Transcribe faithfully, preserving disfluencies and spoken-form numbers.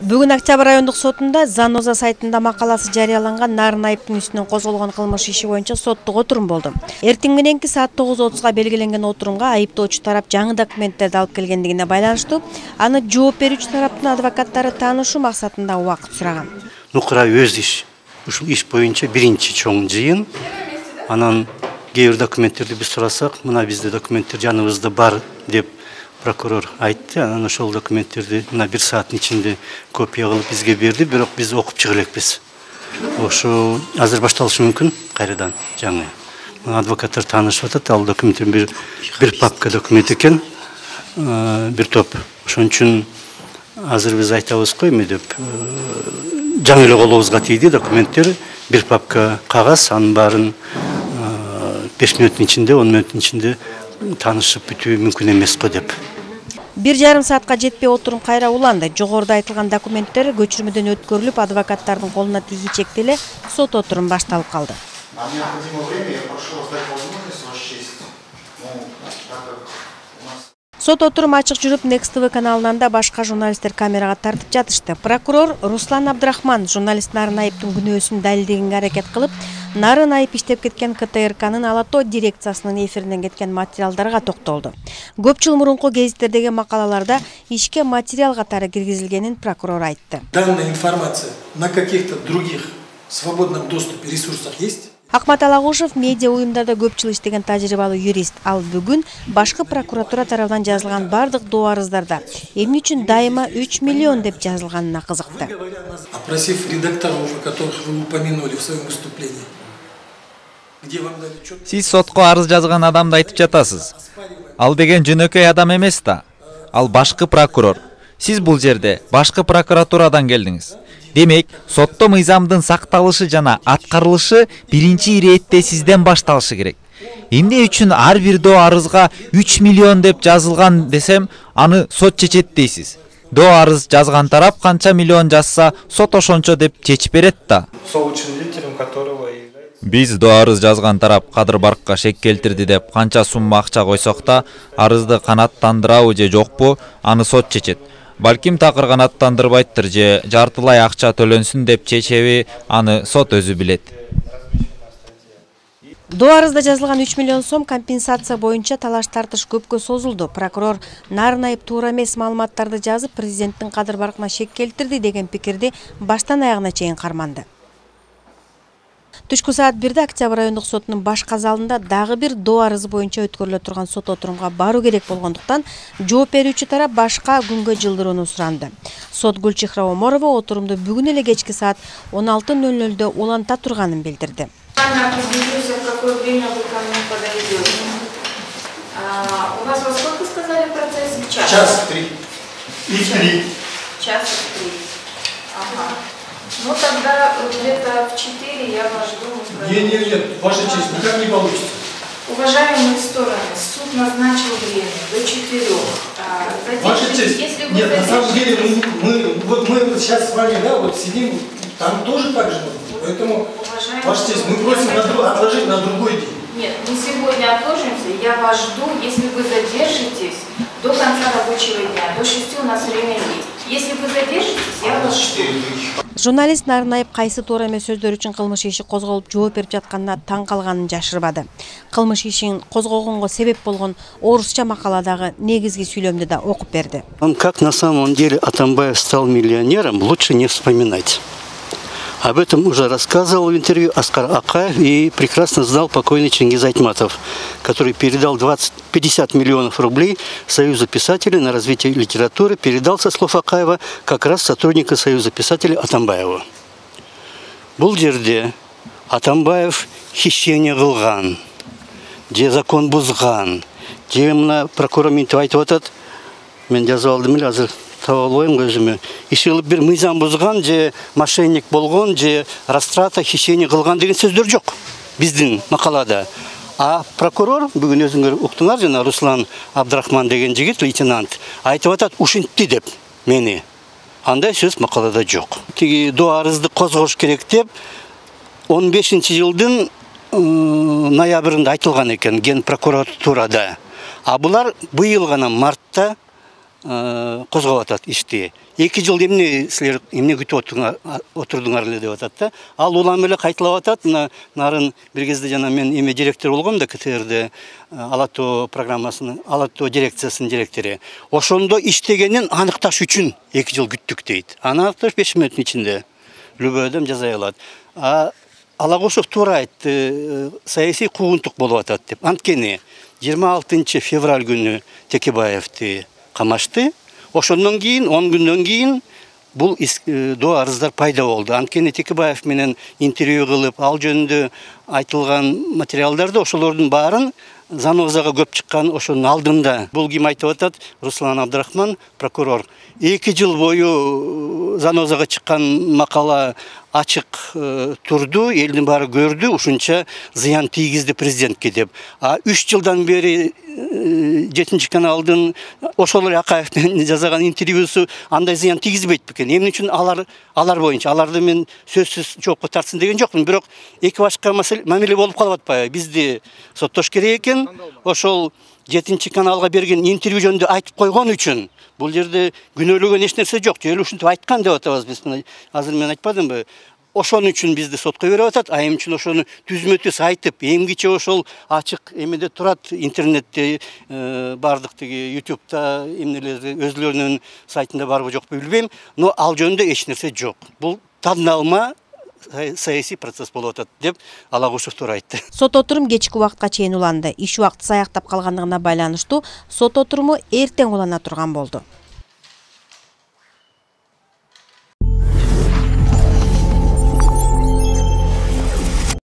Бүгін Октябрь райондық сотында Заноза сайтында мақаласы жарияланған Нарын Айыптың үстінен қозғалған қылмыш иши боюнча соттық отурум болды. Эртең мененки саат тогуз отузга белгиленген отурумга айыптоочу тарап жаңы документтерди алып келгендигине байланыштуу аны жооп берүүчү тараптын адвокаттары таанышуу максатында убакыт сураган. Нукура өз иш, ушул иш боюнча биринчи чоң жыйын. Анан кээ бир документтерди биз сурасак, мына бизде документтер жаныбызда бар деп прокурор айтты. Анан ошол документтерди мына бир сааттын ичинде копия кылып бизге берди, бирок биз окуп чыга элекпиз. Ошо азыр башталышы мүмкүн кайрадан жаңы. Адвокаттар таанышып атат, ал документтер бир бир папка документ экен, бир топ. Ошон үчүн азыр биз айтабыз го эме деп жаңы эле колубузга тийди документтер, бир папка кагаз, анын баарын беш мүнөттүн ичинде, он мүнөттүн ичинде таанышып бүтүү мүмкүн эмес го деп. Бир жарым саатка жетпей отурум кайра уланды. Жогоруда айтылган документтер көчүрмөдөн өткөрүлүп, адвокаттардын колуна тийгичекти эле сот отурум башталып калды. Сот отурум ачык жүрүп, Next ти ви каналынан да башка журналисттер камерага тартып жатышты. Прокурор Руслан Абдрахман журналист Нарын Айыптын күнөөсүн далилдегенге аракет кылып, Нарын Айып иштеп кеткен ка тэ эр канын Ала тоо дирекциясынын эфиринен кеткен материалдарга токтолду. Көп жыл мурунку гезиттердеги макалаларда ишке материал катары киргизилгенин прокурор айтты. Данная информация на каких-то других свободном доступе ресурсах есть? Акмат Алагушев медиа уюмдарда көп жыл иштеген тажрыйбалуу юрист. Ал бүгүн башкы прокуратура тарабынан жазылган бардык доо арыздарда эмне үчүн дайыма үч миллион деп жазылганына кызыкты. Опросив редакторов, которых вы упомянули в своем выступлении. Сиз сотко арыз жазган адамды айтып жатасыз. Ал деген жөнөкөй адам эмес да. Ал башкы прокурор. Сиз бул жерде башкы прокуратурадан келдиңиз. Демек, сотто мыйзамдын сакталышы жана аткарылышы биринчи иретте сизден башталышы керек. Эмне үчүн ар бир доо арызга үч миллион деп жазылган десем, аны сот чечет дейсиз. Доо арыз жазган тарап канча миллион жазса, сот ошончо деп чечип берет да. Соучредителем которого Биз доо арыз жазган тарап Кадыр Баркка шек келтирди деп канча сумма акча койсок да, арызды канаттандырабы же жокпу, аны сот чечет. Балким такыр канаттандырбайттыр же жартылай акча төлөнсүн деп чечеби, аны сот өзү билет. Доо арызда жазылган үч миллион сом компенсация боюнча талаш тартыш көпкө созулду. Прокурор Нарын Айып туура эмес маалыматтарды жазып, президенттин Кадыр Баркына шек келтирди деген пикирди баштан аягына чейин карманды. Түшкү саат бирде Октябрь райондук сотунун башка залында дагы бир доо арызы боюнча өткөрүлө турган сот отурумга баруу керек болгондуктан жооп берүүчү тарап башка күнгө жылдырууну суранды. Сот Гүлчихра Оморова отурумду бүгүн эле кечки саат он алты ноль нольдө уланта турганын билдирди. У вас во сколько сказали процесс? Час три. И три. Час три. Ага. Ну тогда где-то в четыре я вас жду. Нет, нет, нет, ваша честь, никак не получится. Уважаемые стороны, суд назначил время до четырех. Ваша честь, если вы нет, на самом деле мы, мы, вот мы вот сейчас с вами, да, вот сидим, там тоже так же, поэтому, ваша честь, мы просим на, отложить на другой день. Нет, мы сегодня отложимся, я вас жду, если вы задержитесь до конца рабочего дня, до шести у нас время есть. Если вы задержитесь, я вас жду. Журналист Нарын Айып кайсы туура эмес сөздөр үчүн кылмыш иши козголуп жооп берип жатканына таң калганын жашырбады. Кылмыш ишин козгогонго себеп болгон орусча макаладагы негизги сүйлөмдү да окуп берди. Как на самом деле Атамбаев стал миллионером, лучше не вспоминать. Об этом уже рассказывал в интервью Оскар Акаев и прекрасно знал покойный Чингиз Айтматов, который передал двадцать пятьдесят миллионов рублей Союзу писателей на развитие литературы, передал, со слов Акаева, как раз сотрудника Союза писателей Атамбаеву. Бұл жерде Атамбаев хищение кылган, же закон бузган, же мына прокурор мынтип айтып атат, мен жазып алдым эле азыр таба албайм өзүмө. Иши бир мыйзам бузган, же мошенник болгон, же растрата, хищение кылган деген сөздөр жок биздин макалада. А прокурор бүгүн өзүңөр уктуңар, жана Руслан Абдрахман деген жигит, лейтенант, айтып атат ушинтти деп мени. Андай сөз макалада жок. Тиги доо арызды козгош керек деп он бешинчи жылдын ноябрында айтылган экен Ген прокуратурада. А булар быйыл гана мартта козгоп атат ишти. эки жыл эмне силер эмне күтүп отурдуңар эле деп атат да. Ал улам эле кайталап атат. Нарын бир кезде жана мен эме директор болгом да КТРде Алато программасынын Алато дирекциясынын директору. Ошондо иштегенин аныкташ үчүн эки жыл күттүк дейт. Аны аныкташ беш мүнөттүн ичинде любой адам жазай алат. А Алагушев туура айтты, саясий куугунтук болуп атат деп. Анткени жыйырма алтынчы февраль күнү Текебаевди камашты. Ошондон кийин он күндөн кийин бул до арыздар пайда болду. Анткени Текебаев менен интервью кылып, ал жөнүндө айтылган материалдарды ошолордун баарын Занозага көп чыккан ошонун алдында. Бул ким айтып атат? Руслан Абдрахман, прокурор. эки жыл бою Занозага чыккан макала ачык турду, элдин баары көрдү, ушунча зыян тийгизди президентке деп. А үч жылдан бери жетинчи каналдын ошол эле Акаев менен жасаган интервьюсу андай зыян тийгизбейт бекен. Эмне үчүн алар алар боюнча аларды мен сөзсүз жоопко тартсын деген жокмун, бирок эки башка мамиле болуп калып атпайбы? Бизди соттош керек экен. Ошол жетинчи каналга берген интервью жөнүндө айтып койгон үчүн бул жерде күнөөлөгөн эч нерсе жок. Жөн ушинтип айткан деп атабыз биз. Азыр мен айтпадымбы? Ошон үчүн бизди сотко берип атат. А эми үчүн ошону түзмө-түз айтып, эмгиче ошол ачык эмеде турат, интернетте, бардык тиги ютубта эмнелерди өзлөрүнүн сайтында барбы жокпу билбейм, но ал жөнүндө эч нерсе жок. Бул тандалма саясий процесс болуп атат деп Алагушев туура айтты. Сот отурум кечки убакытка чейин уланды. Иш убакыты саяктап калгандыгына байланыштуу сот отуруму эртең улана турган болду.